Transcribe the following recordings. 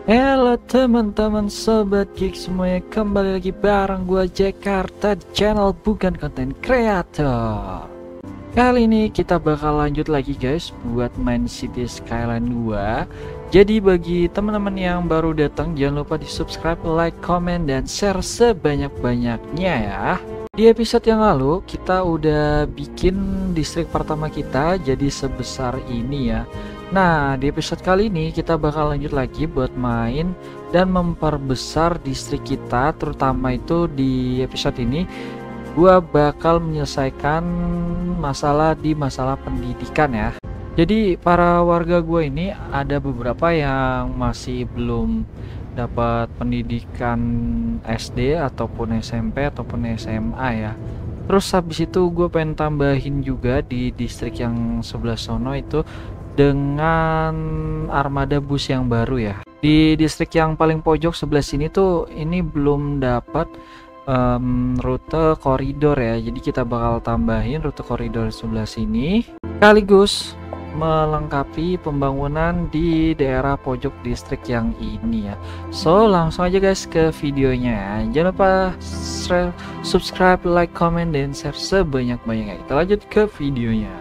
Halo teman-teman sobat geek semuanya, kembali lagi bareng gua Jakarta di channel Bukan Konten Kreator. Kali ini kita bakal lanjut lagi guys buat main City Skyline 2. Jadi bagi teman-teman yang baru datang jangan lupa di subscribe, like, comment, dan share sebanyak-banyaknya ya. Di episode yang lalu kita udah bikin distrik pertama kita jadi sebesar ini ya. Nah, di episode kali ini kita bakal lanjut lagi buat main dan memperbesar distrik kita, terutama itu di episode ini gua bakal menyelesaikan masalah pendidikan ya. Jadi para warga gua ini ada beberapa yang masih belum dapat pendidikan SD ataupun SMP ataupun SMA ya. Terus habis itu gue pengen tambahin juga di distrik yang sebelah sono itu dengan armada bus yang baru ya. Di distrik yang paling pojok sebelah sini tuh ini belum dapat rute koridor ya. Jadi kita bakal tambahin rute koridor sebelah sini sekaligus melengkapi pembangunan di daerah pojok distrik yang ini ya. So langsung aja guys ke videonya ya. Jangan lupa subscribe, like, comment, dan share sebanyak-banyaknya. Kita lanjut ke videonya.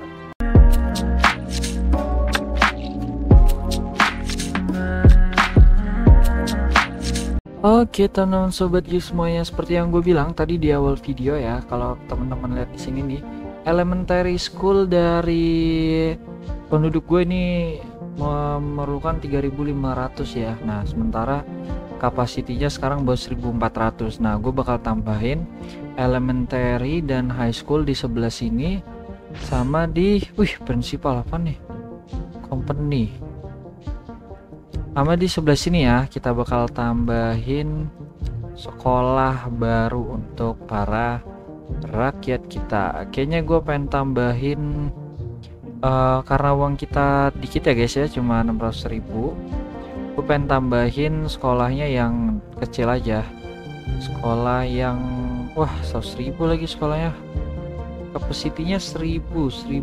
Oke teman-teman sobat geek semuanya, seperti yang gue bilang tadi di awal video ya, kalau teman-teman lihat di sini nih, elementary school dari penduduk gue ini memerlukan 3.500 ya. Nah sementara kapasitinya sekarang baru 1.400. Nah gue bakal tambahin elementary dan high school di sebelah sini, sama di principal apa nih, company, sama di sebelah sini ya. Kita bakal tambahin sekolah baru untuk para rakyat kita. Kayaknya gue pengen tambahin karena uang kita dikit ya guys ya, cuma 600.000. Gue pengen tambahin sekolahnya yang kecil aja, sekolah yang 100.000 lagi sekolahnya, kapasitinya 1.000 2.000.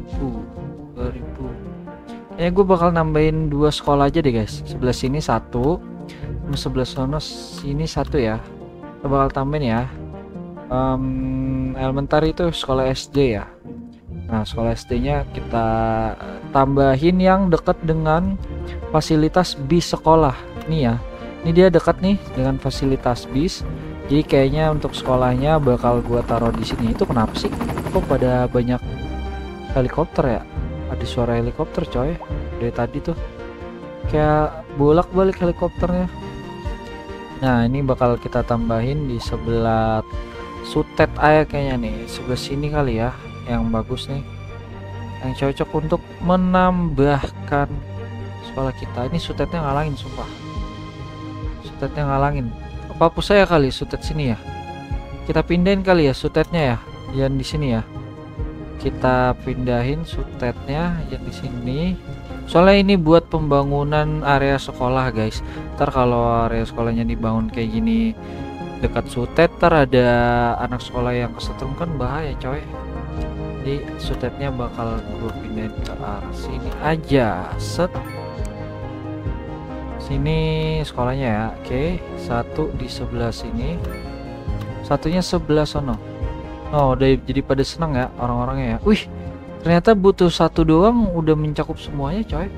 Kayaknya gue bakal nambahin 2 sekolah aja deh guys. Sebelah sini 1, sebelah sono sini 1 ya. Kita bakal tambahin ya. Elementary itu sekolah SD ya. Nah sekolah SD nya kita tambahin yang dekat dengan fasilitas bis sekolah nih ya. Ini dia dekat nih dengan fasilitas bis. Jadi kayaknya untuk sekolahnya bakal gua taruh di sini. Itu kenapa sih kok pada banyak helikopter ya? Ada suara helikopter coy dari tadi tuh, kayak bolak-balik helikopternya. Nah ini bakal kita tambahin di sebelah Sutet aja kayaknya nih, sebelah sini kali ya, yang bagus nih, yang cocok untuk menambahkan sekolah kita. Ini Sutetnya ngalangin sumpah, Sutetnya ngalangin. Apa hapus saya kali Sutet sini ya, kita pindahin kali ya Sutetnya ya, yang di sini ya. Kita pindahin Sutetnya yang di sini. Soalnya ini buat pembangunan area sekolah guys. Ntar kalau area sekolahnya dibangun kayak gini dekat Sutet, ntar ada anak sekolah yang kesetrum kan bahaya coy. Jadi Sutetnya bakal gue pindahin ke arah sini aja. Set. Sini sekolahnya ya. Oke, 1 di sebelah sini, satunya sebelah sono. Oh udah jadi pada senang ya orang-orangnya ya. Wih ternyata butuh 1 doang udah mencakup semuanya coy.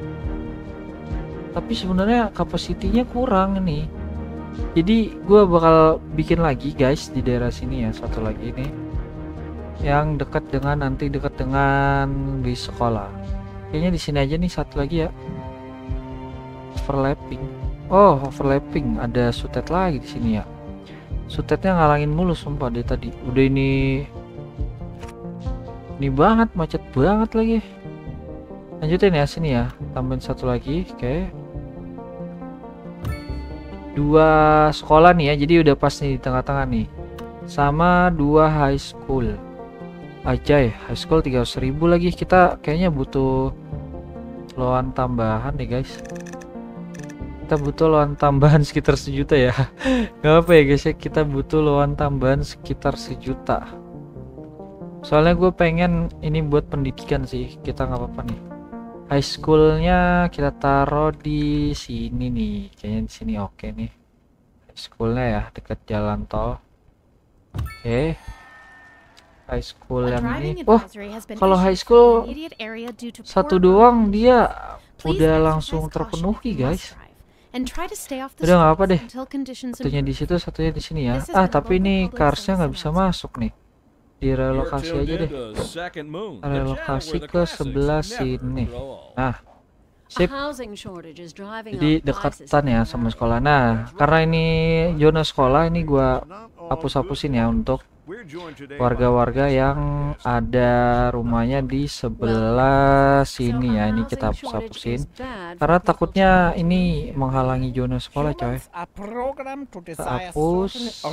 Tapi sebenarnya kapasitinya kurang nih. Jadi gue bakal bikin lagi guys di daerah sini ya, 1 lagi nih yang dekat dengan bis sekolah. Kayaknya di sini aja nih 1 lagi ya. Overlapping. Oh overlapping, ada Sutet lagi di sini ya. Sutetnya ngalangin mulu sumpah dari tadi. Udah ini banget, macet banget lagi. Lanjutin ya sini ya, tambahin 1 lagi. Oke, 2 sekolah nih ya, jadi udah pas nih di tengah-tengah nih, sama 2 high school aja ya. High school 300.000 lagi. Kita kayaknya butuh loan tambahan nih guys. Kita butuh loan tambahan sekitar 1 juta ya. Gak apa ya guys ya, kita butuh loan tambahan sekitar 1 juta. Soalnya gue pengen ini buat pendidikan sih. Kita nggak apa-apa nih. High schoolnya kita taruh di sini nih, kayaknya di sini oke nih. High schoolnya ya dekat jalan tol. Oke. High school yang ini. Oh, kalau high school satu doang dia udah langsung terpenuhi guys. Udah nggak apa deh. Satunya di situ, satunya di sini ya. Ah, tapi ini carsnya nggak bisa masuk nih. Direlokasi aja deh. Relokasi ke sebelah sini. Nah, sip. Jadi dekatan ya sama sekolah. Nah, karena ini zona sekolah, ini gua hapus-hapusin ya untuk warga-warga yang ada rumahnya di sebelah sini ya. Ini kita hapus-hapusin karena takutnya ini menghalangi zona sekolah coy. Kita hapus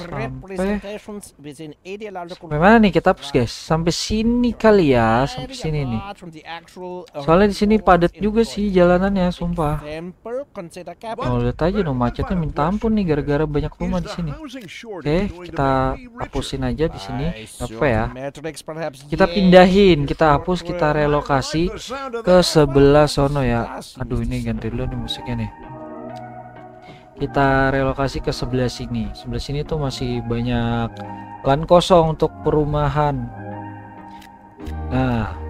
sampai mana nih? Kita hapus guys sampai sini kali ya, sampai sini nih. Soalnya di sini padat juga sih jalanannya, sumpah. Oh, lihat aja dong macetnya minta ampun nih gara-gara banyak rumah di sini. Oke, kita hapusin aja di sini. Apa ya? Kita pindahin, kita hapus, kita relokasi ke sebelah sono ya. Aduh, ini ganti dulu nih musiknya nih. Kita relokasi ke sebelah sini. Sebelah sini tuh masih banyak lahan kosong untuk perumahan. Nah,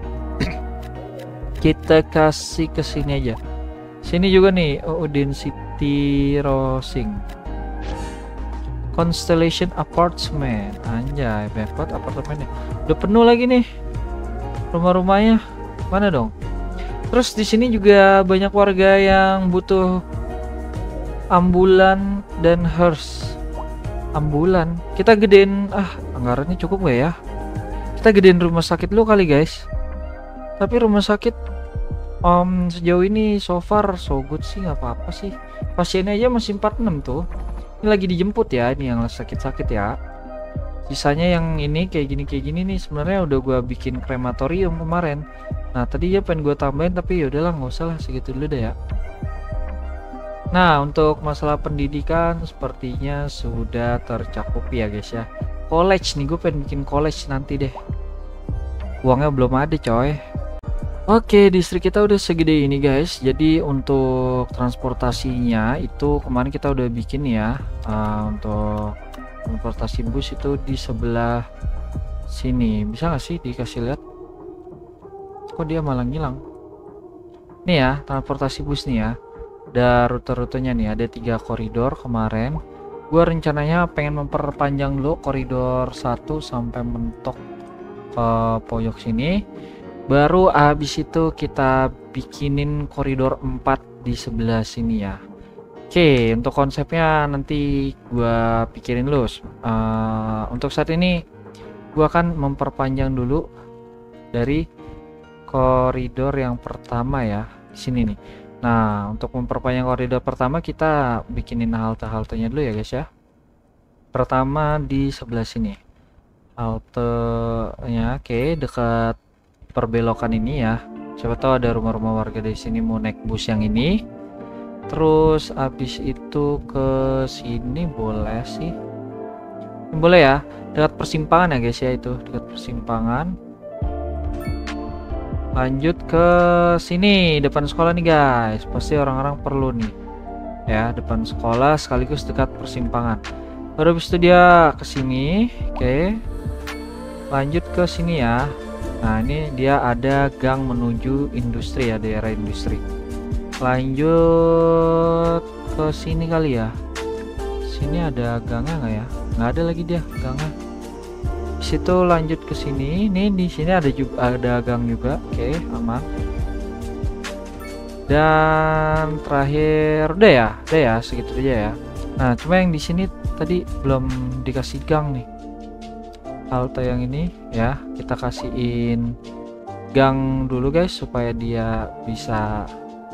kita kasih ke sini aja. Sini juga nih, Odin City Rosing. Constellation Apartment, anjay, banyak banget apartemennya. Udah penuh lagi nih rumah-rumahnya. Mana dong? Terus di sini juga banyak warga yang butuh ambulan dan hearse. Ambulan, kita gedein, anggarannya cukup gak ya? Kita gedein rumah sakit dulu kali guys. Tapi rumah sakit sejauh ini so far so good sih, nggak apa-apa sih. Pasiennya aja masih 46 tuh. Ini lagi dijemput ya, ini yang sakit-sakit ya. Sisanya yang ini kayak gini nih sebenarnya udah gua bikin krematorium kemarin. Nah tadi ya pengen gua tambahin tapi ya udahlah nggak usah lah, segitu dulu deh ya. Nah untuk masalah pendidikan sepertinya sudah tercakupi ya guys ya. College nih, gue pengen bikin college nanti deh. Uangnya belum ada coy. Oke, distrik kita udah segede ini guys. Jadi untuk transportasinya itu kemarin kita udah bikin ya. Untuk transportasi bus itu di sebelah sini. Bisa nggak sih dikasih lihat? Kok dia malah ngilang? Nih ya, transportasi bus nih ya. Ada rute-rutenya nih, ada 3 koridor kemarin. Gua rencananya pengen memperpanjang dulu koridor 1 sampai mentok ke pojok sini. Baru habis itu kita bikinin koridor 4 di sebelah sini ya. Oke, untuk konsepnya nanti gua pikirin dulu. Untuk saat ini gua akan memperpanjang dulu dari koridor yang pertama ya, di sini nih. Nah, untuk memperpanjang koridor pertama kita bikinin halte-haltenya dulu ya guys ya. Pertama di sebelah sini. Haltenya oke, dekat perbelokan ini ya. Siapa tahu ada rumah-rumah warga di sini mau naik bus yang ini. Terus habis itu ke sini boleh sih. Boleh ya, dekat persimpangan ya guys ya, itu dekat persimpangan. Lanjut ke sini, depan sekolah nih guys. Pasti orang-orang perlu nih. Ya, depan sekolah sekaligus dekat persimpangan. Baru habis itu dia ke sini. Oke. Lanjut ke sini ya. Nah ini dia ada gang menuju industri ya, daerah industri. Lanjut ke sini kali ya. Sini ada gangnya nggak ya? Nggak ada lagi dia gangnya. Di situ lanjut ke sini. Nih di sini ada juga ada gang juga. Oke, aman. Dan terakhir udah ya segitu aja ya. Nah cuma yang di sini tadi belum dikasih gang nih. Halte yang ini ya kita kasihin gang dulu guys supaya dia bisa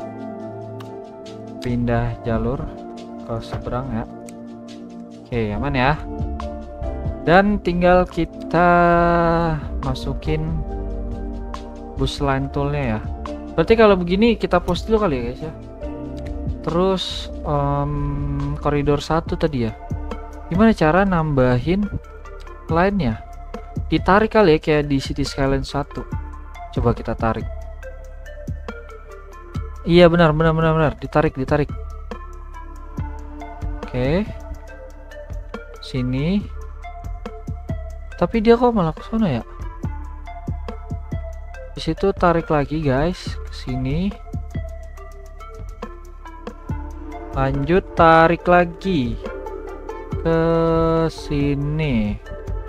pindah jalur ke seberang ya. Oke aman ya. Dan tinggal kita masukin bus line toolnya ya. Berarti kalau begini kita post dulu kali ya guys ya. Terus koridor 1 tadi ya. Gimana cara nambahin line-nya? Ditarik kali ya kayak di City Skyline 1. Coba kita tarik. Iya benar, ditarik. Oke. Sini. Tapi dia kok malah ke sana ya? Di situ tarik lagi guys, ke sini. Lanjut tarik lagi ke sini.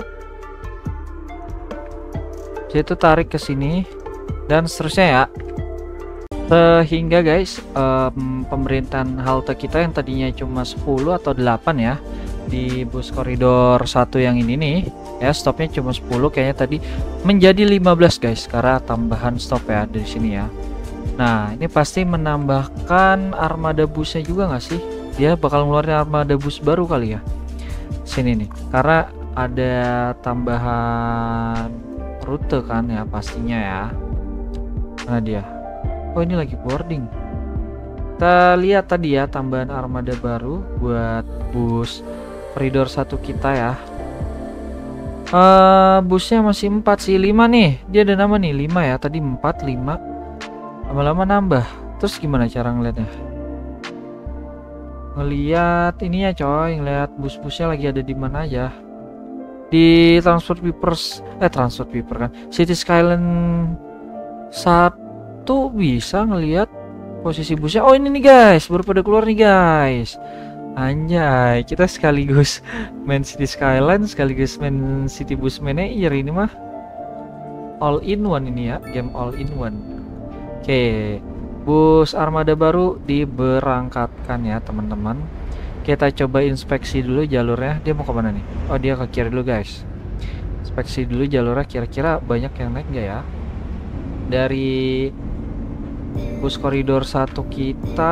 Situ tarik ke sini dan seterusnya ya. Sehingga guys, pemerintahan halte kita yang tadinya cuma 10 atau 8 ya, di bus koridor 1 yang ini nih ya, stopnya cuma 10 kayaknya tadi, menjadi 15 guys karena tambahan stop ya dari sini ya. Nah ini pasti menambahkan armada busnya juga nggak sih? Dia bakal ngeluarin armada bus baru kali ya sini nih, karena ada tambahan rute kan ya pastinya ya. Mana dia? Oh ini lagi boarding. Kita lihat tadi ya tambahan armada baru buat bus koridor 1 kita ya. Busnya masih 4 sih, 5 nih. Dia ada nama nih 5 ya. Tadi 4, 5. Lama-lama nambah. Terus gimana cara ngeliatnya? Ngeliat ininya coy, ngeliat bus-busnya lagi ada di mana aja. Di Transport Piper kan. City Skyline 1 bisa ngeliat posisi busnya. Oh ini nih guys, baru pada keluar nih guys. Anjay, kita sekaligus main City Skyline, sekaligus main City Bus Manager ini mah. All in one ini ya, game all in one. Oke, bus armada baru diberangkatkan ya teman-teman. Kita coba inspeksi dulu jalurnya. Dia mau kemana nih? Oh dia ke kiri dulu guys. Inspeksi dulu jalurnya, kira-kira banyak yang naik nggak ya? Dari bus koridor 1 kita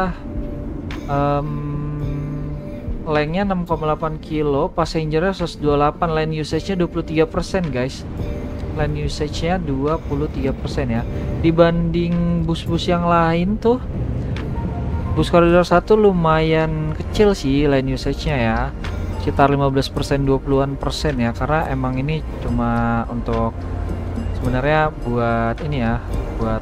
lengthnya 6,8 kilo, passengernya 128, line usage-nya 23% guys. Line usage-nya 23% ya. Dibanding bus-bus yang lain tuh, bus koridor 1 lumayan kecil sih line usage-nya ya. Sekitar 15%, 20-an% ya, karena emang ini cuma untuk sebenarnya buat ini ya, buat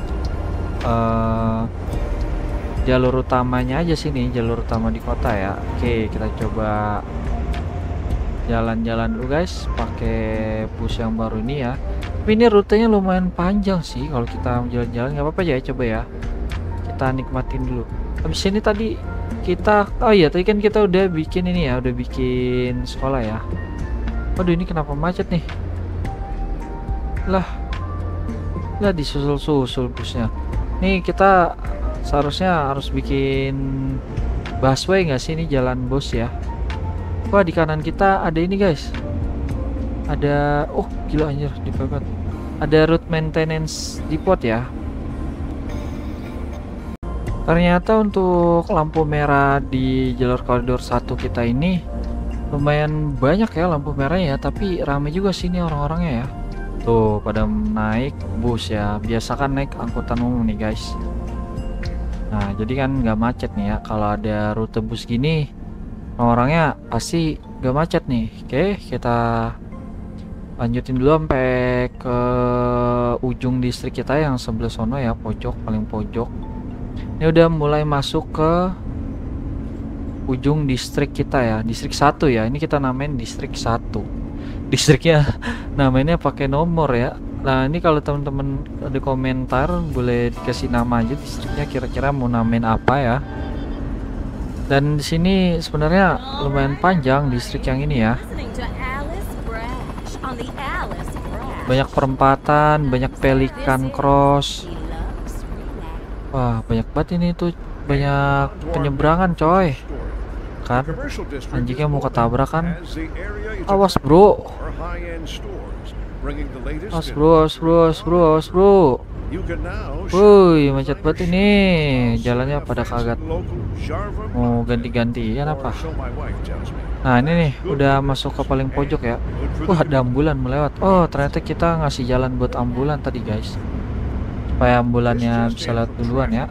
jalur utamanya aja sini, jalur utama di kota ya. Oke, kita coba jalan-jalan dulu guys pakai bus yang baru ini ya. Tapi ini rutenya lumayan panjang sih kalau kita jalan-jalan, nggak apa-apa ya, coba ya. Kita nikmatin dulu. Habis ini tadi kita, oh iya tadi kan kita udah bikin ini ya, udah bikin sekolah ya. Waduh ini kenapa macet nih? Lah disusul-susul busnya. Nih kita seharusnya harus bikin busway nggak sih, ini jalan bos ya. Wah di kanan kita ada ini guys, ada, oh gila anjir dipepet, ada route maintenance depot ya. Ternyata untuk lampu merah di jalur koridor 1 kita ini lumayan banyak ya lampu merahnya ya, tapi rame juga sini orang-orangnya ya. Tuh pada naik bus ya, biasa kan naik angkutan umum nih guys. Nah jadi kan nggak macet nih ya, kalau ada rute bus gini orangnya pasti nggak macet nih. Oke, kita lanjutin dulu sampai ke ujung distrik kita yang sebelah sono ya, pojok, paling pojok. Ini udah mulai masuk ke ujung distrik kita ya, distrik 1 ya. Ini kita namain distrik 1. Distriknya namanya pakai nomor ya. Nah ini kalau teman-teman ada komentar boleh dikasih nama aja distriknya, kira-kira mau namain apa ya. Dan di sini sebenarnya lumayan panjang distrik yang ini ya. Banyak perempatan, banyak pelikan cross. Wah banyak banget ini tuh, banyak penyeberangan coy. Kan anjingnya mau ketabrak kan. Awas bro. Awas bro. Wuih macet banget ini. Jalannya pada kaget. Mau ganti-gantian apa? Nah ini nih udah masuk ke paling pojok ya. Wah ada ambulan melewat. Oh ternyata kita ngasih jalan buat ambulan tadi guys, supaya ambulannya bisa lewat duluan ya.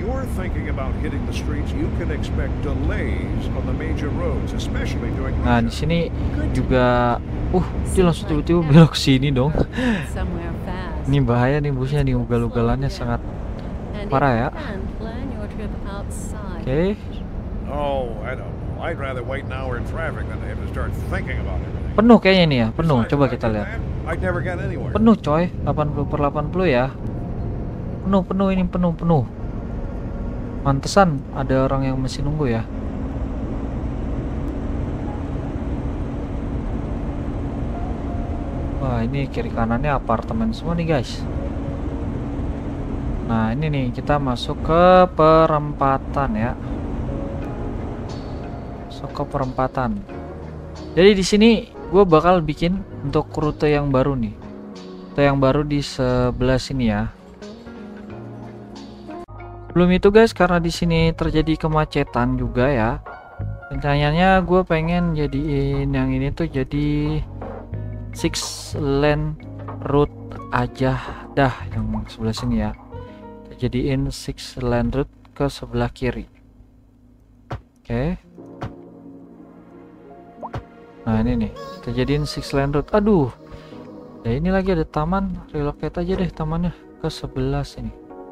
Nah di sini juga, dia langsung tiba-tiba belok sini dong. Ini bahaya nih busnya nih, ugal-ugalannya sangat Parah ya. Oke. Oh, I don't know. I'd rather wait an hour in traffic than to have to start thinking about everything. Penuh kayaknya ini ya, penuh. Coba kita lihat. I'd never get anywhere. Penuh coy, 80/80 ya. Penuh ini penuh. Mantesan ada orang yang masih nunggu ya. Wah, ini kiri kanannya apartemen semua nih guys. Nah, ini nih kita masuk ke perempatan ya. Masuk ke perempatan. Jadi di sini gue bakal bikin untuk rute yang baru nih. Rute yang baru di sebelah sini ya. Belum itu guys, karena di sini terjadi kemacetan juga ya. Rencananya gue pengen jadiin yang ini tuh jadi 6 lane route aja dah yang sebelah sini ya. Kita jadiin 6 lane route ke sebelah kiri. Oke. Nah ini nih, kita jadiin 6 lane route. Aduh. Ya ini lagi ada taman, relocate aja deh tamannya ke sebelah sini.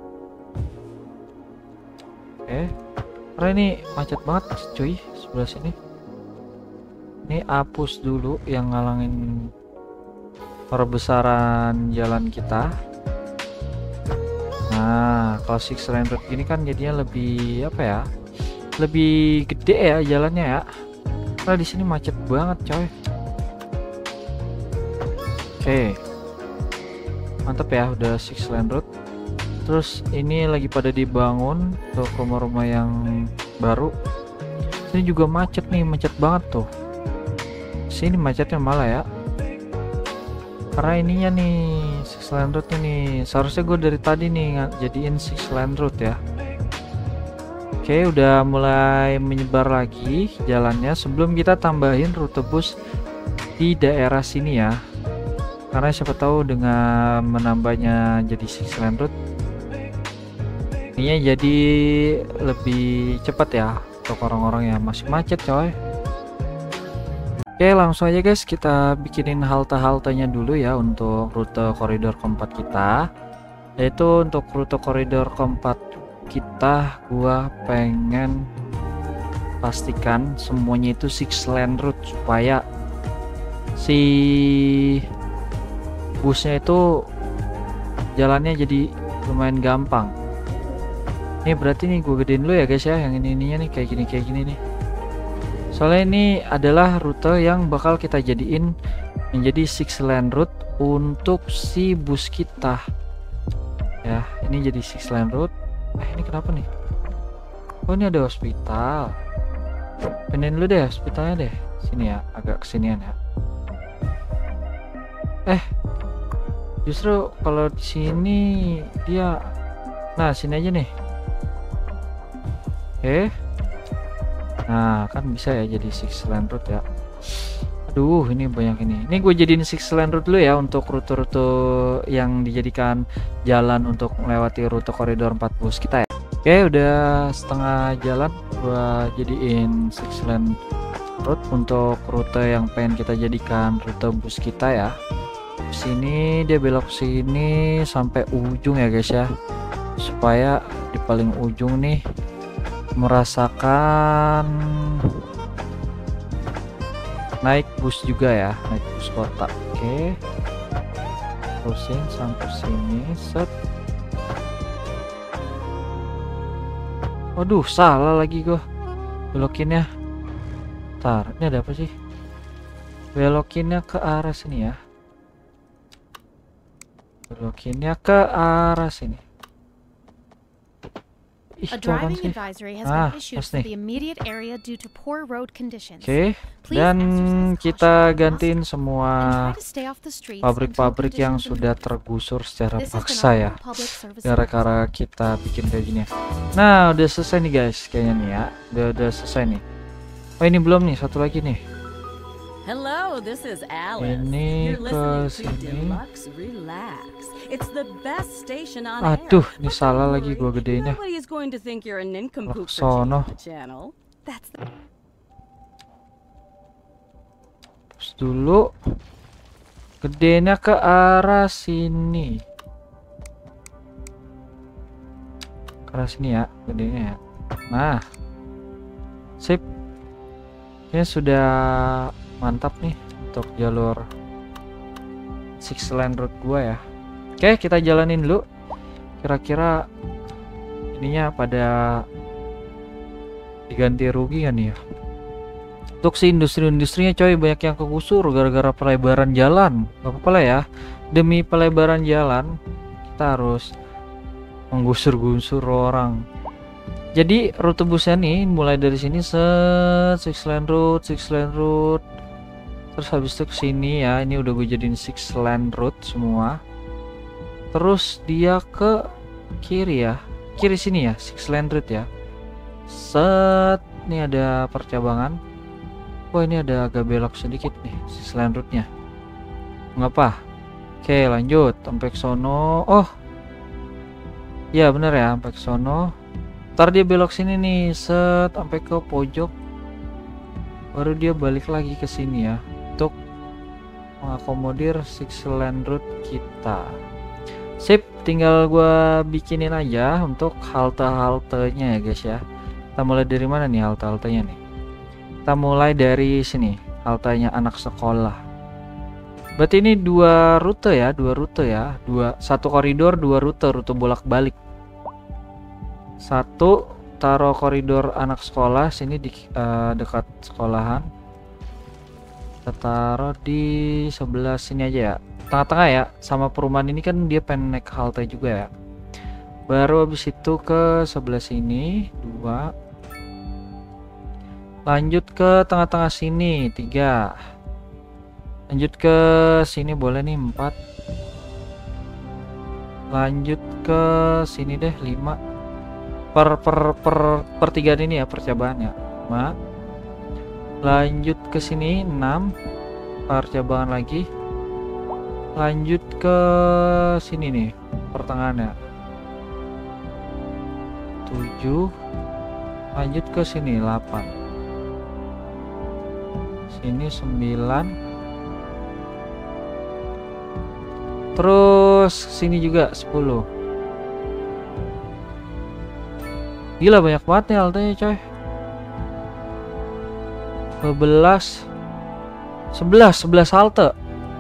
Oke. Karena ini macet banget cuy sebelah sini. Ini hapus dulu yang ngalangin perbesaran jalan kita. Nah, kalau 6 lane road gini kan jadinya lebih apa ya? Lebih gede ya jalannya ya. Karena di sini macet banget, coy. Oke. Mantap ya, udah 6 lane road. Terus ini lagi pada dibangun untuk rumah-rumah yang baru. Ini juga macet nih, macet banget tuh. Sini macetnya malah ya. Karena ininya nih 6 lane road nih. Seharusnya gue dari tadi nih jadiin 6 lane road ya. Oke, udah mulai menyebar lagi jalannya. Sebelum kita tambahin rute bus di daerah sini ya. Karena siapa tahu dengan menambahnya jadi 6 lane road, ini jadi lebih cepat ya untuk orang-orang yang masih macet, coy. Oke, langsung aja guys kita bikinin halte-haltenya dulu ya untuk rute koridor keempat kita. Yaitu untuk rute koridor keempat kita, gua pengen pastikan semuanya itu 6 lane route supaya si busnya itu jalannya jadi lumayan gampang. Ini berarti nih gue gedein dulu ya guys ya, yang ininya nih kayak gini nih. Soalnya ini adalah rute yang bakal kita jadiin menjadi 6 lane route untuk si bus kita. Ya, ini jadi 6 lane route. Ini kenapa nih? Oh, ini ada hospital. Pindahin dulu deh hospitalnya deh. Sini ya, agak kesinian ya. Justru kalau di sini dia, nah sini aja nih. Nah kan bisa ya jadi 6 lane route ya. Aduh ini banyak ini. Ini gue jadiin 6 lane route dulu ya untuk rute-rute yang dijadikan jalan untuk melewati rute koridor 4 bus kita ya. Oke, udah setengah jalan gue jadiin 6 lane route untuk rute yang pengen kita jadikan rute bus kita ya. Sini dia belok sini sampai ujung ya guys ya, supaya di paling ujung nih merasakan naik bus juga ya, naik bus kota. Oke, terusin sampai sini, set. Waduh, salah lagi gua belokinnya. Ntar, ini ada apa sih? Belokinnya ke arah sini ya. Belokinnya ke arah sini. A driving advisory has been issued for the immediate area due to poor road conditions. Oke, dan kita gantiin semua pabrik-pabrik yang sudah tergusur secara paksa ya, gara-gara kita bikin kayak gini. Nah, udah selesai nih guys, kayaknya nih ya, udah selesai nih. Oh ini belum nih, satu lagi nih. Hello, this is Alice. Ini You're ke listening to sini. Deluxe Relax. It's the best station on Aduh, air. ini But salah don't lagi worry, gua gedeinnya. Nobody's going to think you're a nincompoop for Sono. changing the channel. That's the Terus dulu gedenya ke arah sini. Karena sini ya, gedenya ya. Nah, sip. Ini sudah mantap nih untuk jalur Six Lane Road gua ya. Oke, kita jalanin dulu. Kira-kira ininya pada diganti rugi kan ya? Untuk si industri-industrinya coy banyak yang kegusur gara-gara pelebaran jalan. Gak apa-apa lah ya. Demi pelebaran jalan kita harus menggusur-gusur orang. Jadi rute busnya nih mulai dari sini Six Lane Road, terus habis itu ke sini ya. Ini udah gue jadiin Six Lane Road semua. Terus dia ke kiri ya, kiri sini ya, Six Lane Road ya. Set, ini ada percabangan. Wah ini ada agak belok sedikit nih Six Lane Road-nya. Ngapa? Oke lanjut sampai ke sono. Oh, ya bener ya, sampai ke sono. Ntar dia belok sini nih, set sampai ke pojok. Baru dia balik lagi ke sini ya, untuk mengakomodir Six Lane Road kita. Sip, tinggal gua bikinin aja untuk halte-haltenya ya guys ya. Kita mulai dari mana nih halte-haltenya nih? Kita mulai dari sini, haltenya anak sekolah. Berarti ini dua rute ya, satu koridor, dua rute bolak-balik. Satu taruh koridor anak sekolah sini di dekat sekolahan. Kita taruh di sebelah sini aja ya, tengah-tengah ya. Sama perumahan ini kan dia pengen naik halte juga ya. Baru habis itu ke sebelah sini 2. Lanjut ke tengah-tengah sini 3. Lanjut ke sini boleh nih 4. Lanjut ke sini deh 5. Pertigaan ini ya percabangannya. Lanjut ke sini 6. Percabangan lagi. Lanjut ke sini nih pertengahannya 7. Lanjut ke sini 8. Sini 9. Terus sini juga 10. Gila banyak banget nih haltenya coy. 11 halte.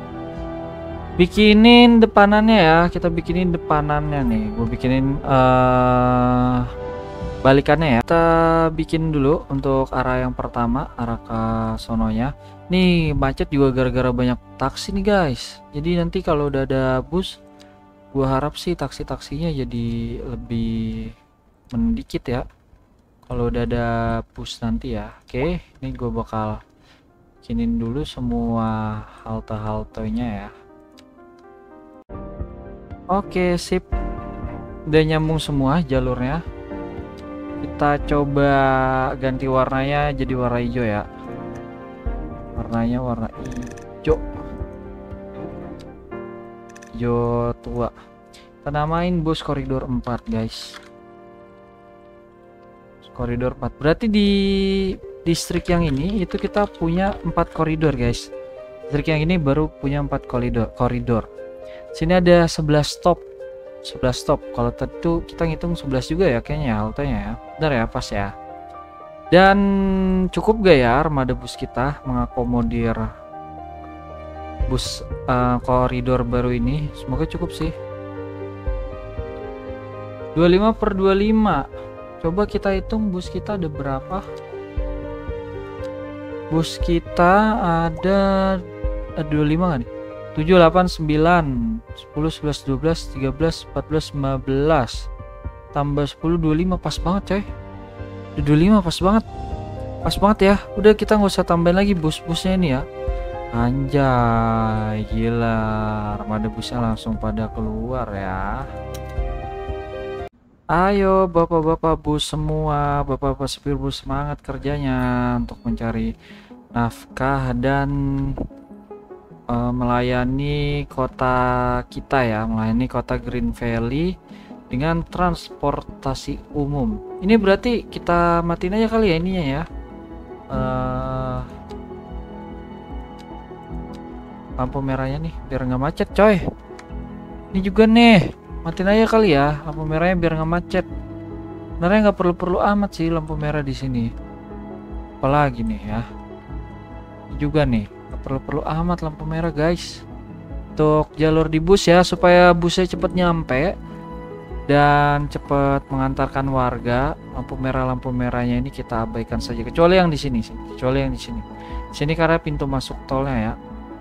Bikinin depanannya ya, kita bikinin depanannya nih. Gue bikinin balikannya ya. Kita bikin dulu untuk arah yang pertama, arah ke sononya. Nih macet juga gara-gara banyak taksi nih guys. Jadi nanti kalau udah ada bus, gua harap sih taksi-taksinya jadi lebih mendikit ya. Kalau udah ada bus nanti ya. Oke, ini gua bakal bikinin dulu semua halte-haltenya ya. Oke, sip. Udah nyambung semua jalurnya. Kita coba ganti warnanya jadi warna hijau ya. Warnanya warna hijau. Hijau tua. Kita namain bus koridor 4 guys. Koridor 4. Berarti di distrik yang ini itu kita punya 4 koridor guys. Distrik yang ini baru punya 4 koridor. Sini ada 11 stop. 11 stop. Kalau tadi tuh kita ngitung 11 juga ya kayaknya haltenya ya. Benar ya, pas ya. Dan cukup gak ya armada bus kita mengakomodir bus koridor baru ini? Semoga cukup sih. 25/25. Coba kita hitung bus kita ada berapa. Bus kita ada 25 kan nih? 7, 8, 9, 10, 11, 12, 13, 14, 15 tambah 10, 25. Pas banget coy. 25 pas banget. Pas banget ya. Udah kita nggak usah tambahin lagi bus-busnya ini ya. Anjay, gila. Armada busnya langsung pada keluar ya. Ayo bapak-bapak bus semua, bapak-bapak supir bus, semangat kerjanya untuk mencari nafkah dan melayani kota kita ya, melayani kota Green Valley dengan transportasi umum. Ini berarti kita matiin aja kali ya ininya ya. Lampu merahnya nih biar nggak macet coy. Ini juga nih matiin aja kali ya lampu merahnya biar nggak macet. Sebenarnya nggak perlu-perlu amat sih lampu merah di sini. Apalagi nih ya. Ini juga nih, nggak perlu-perlu amat lampu merah guys. Untuk jalur di bus ya, supaya busnya cepet nyampe dan cepat mengantarkan warga. Lampu merahnya ini kita abaikan saja, kecuali yang di sini sih, kecuali yang di sini. Sini karena pintu masuk tolnya ya.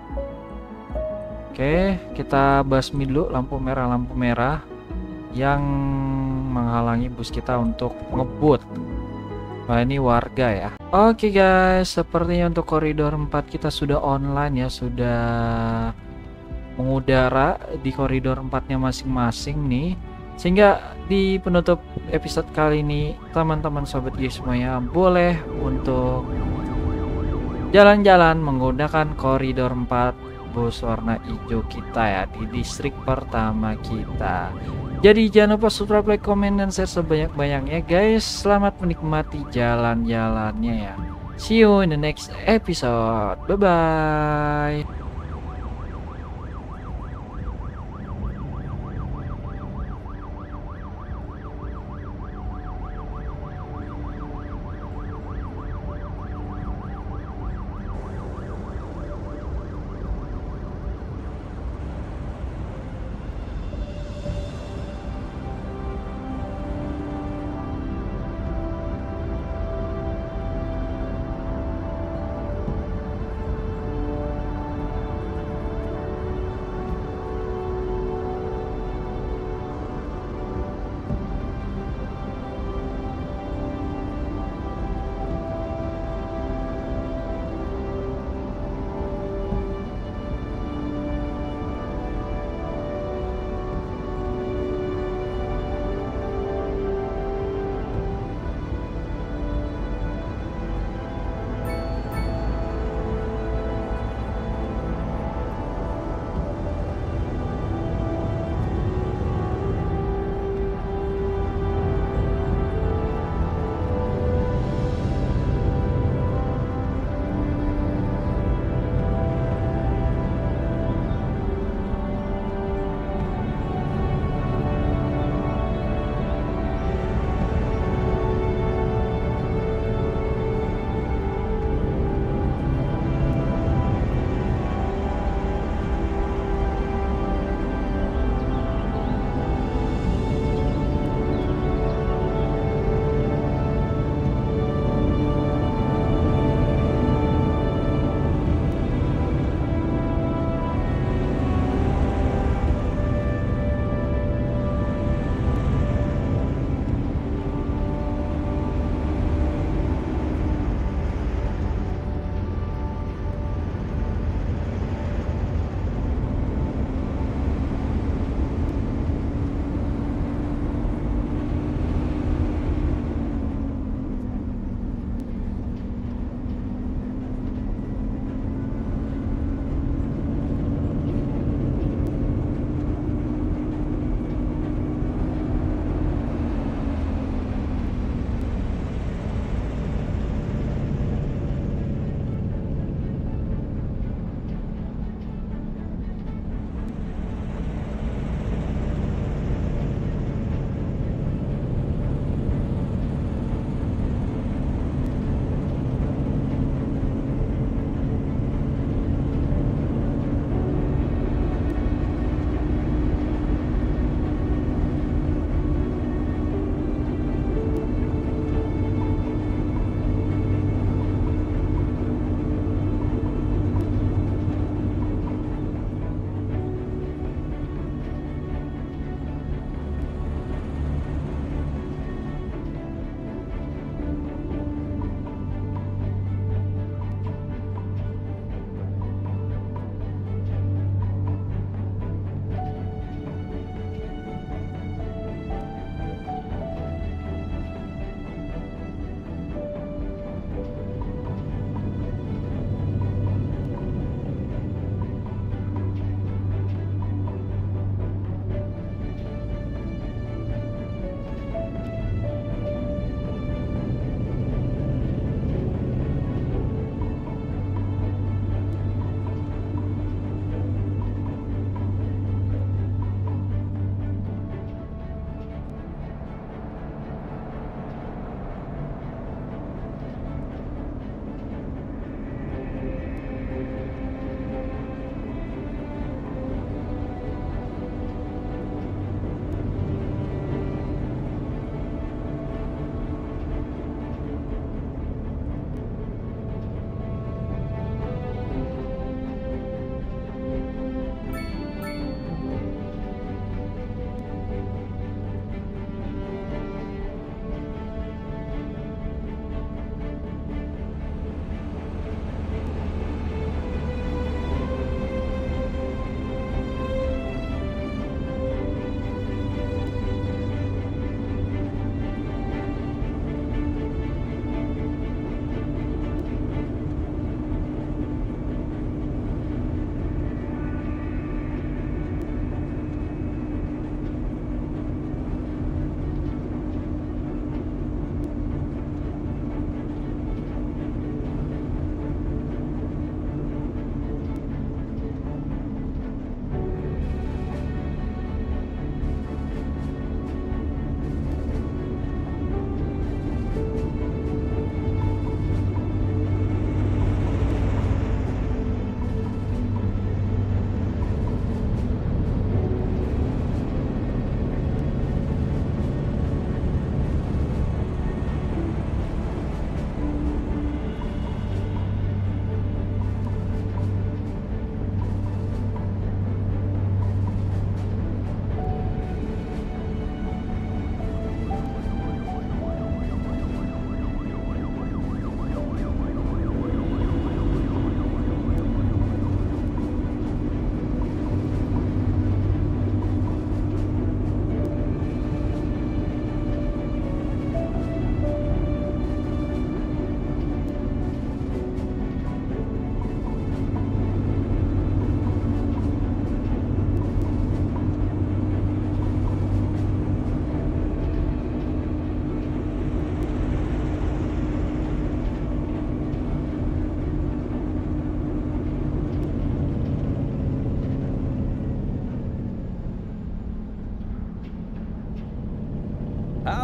Oke, kita basmi dulu lampu merah yang menghalangi bus kita untuk ngebut. Nah, ini warga ya. Oke guys, sepertinya untuk koridor 4 kita sudah online ya, sudah mengudara di koridor 4-nya masing-masing nih. Sehingga di penutup episode kali ini, teman-teman sobat geeks semuanya boleh untuk jalan-jalan menggunakan koridor 4 bus warna hijau kita ya, di distrik pertama kita. Jadi jangan lupa subscribe, like, komen, dan share sebanyak-banyaknya guys. Selamat menikmati jalan-jalannya ya. See you in the next episode. Bye-bye.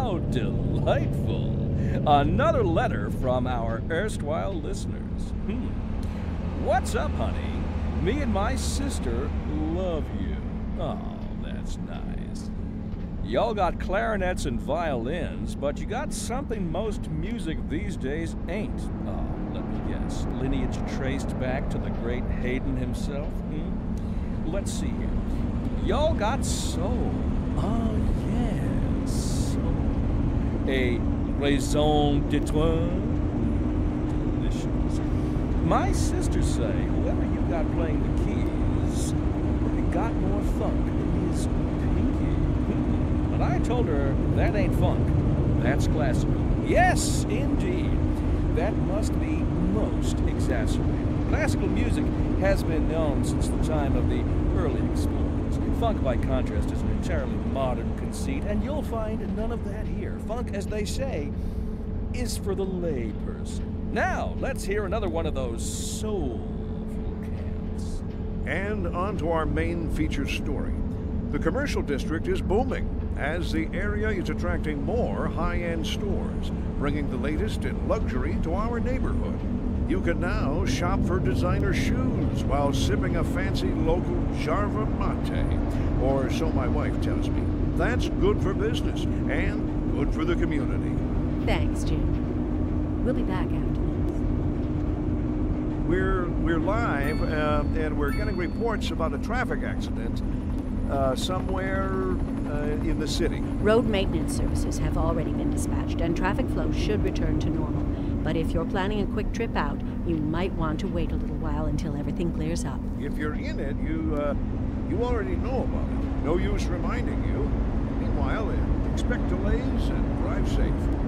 How delightful. Another letter from our erstwhile listeners. What's up, honey? Me and my sister love you. Oh, that's nice. Y'all got clarinets and violins, but you got something most music these days ain't. Oh, let me guess. Lineage traced back to the great Haydn himself? Let's see here. Y'all got soul. Oh, yes. Soul. A raison d'être. Delicious. My sisters say whoever you got playing the keys got more funk than his pinky. But I told her that ain't funk. That's classical. Yes, indeed. That must be most exacerbated. Classical music has been known since the time of the early explorers. Funk, by contrast, is an entirely modern conceit, and you'll find none of that here. Funk, as they say, is for the lay person. Now, let's hear another one of those soulful cants. And on to our main feature story. The commercial district is booming as the area is attracting more high-end stores, bringing the latest in luxury to our neighborhood. You can now shop for designer shoes while sipping a fancy local Jarva mate, or so my wife tells me. That's good for business and good for the community. Thanks, Jim. We'll be back after this. We're live, and we're getting reports about a traffic accident somewhere in the city. Road maintenance services have already been dispatched, and traffic flow should return to normal. But if you're planning a quick trip out, you might want to wait a little while until everything clears up. If you're in it, you already know about it. No use reminding you. Meanwhile, expect delays and drive safe.